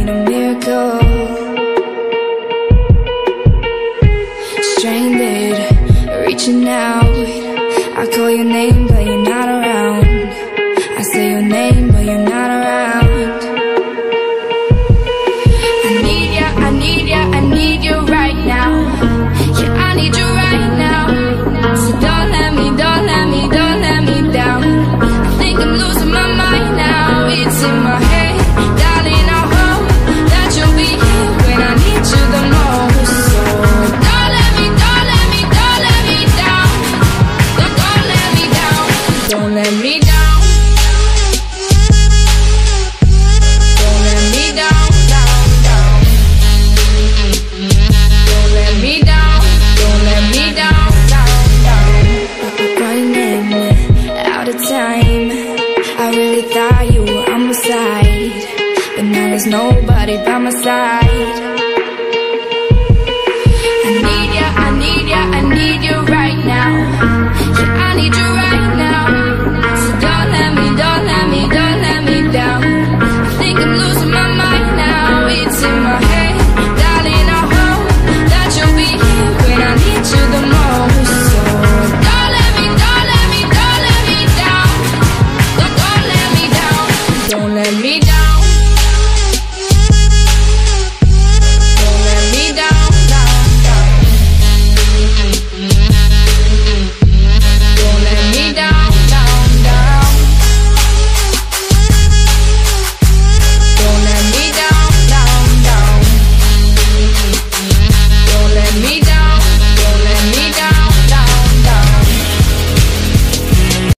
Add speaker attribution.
Speaker 1: need a miracle. Stranded, reaching out. I call your name, but you're not around. I say your name, but you're not around. I need ya, I need ya, I need you right now. Yeah, I need you right now. So don't let me, don't let me, don't let me down. I think I'm losing my mind now. It's in my head, darling, I hope that you'll be here when I need you the most. So don't let me, don't let me, don't let me down. Don't let me down. Don't let me down. Don't let me down, down, down. Don't let me down. Don't let me down, down, down. Running out of time. I really thought you were on my side, but now there's nobody by my side. I need ya, I need ya, I need you right now. Yeah, I need you right now.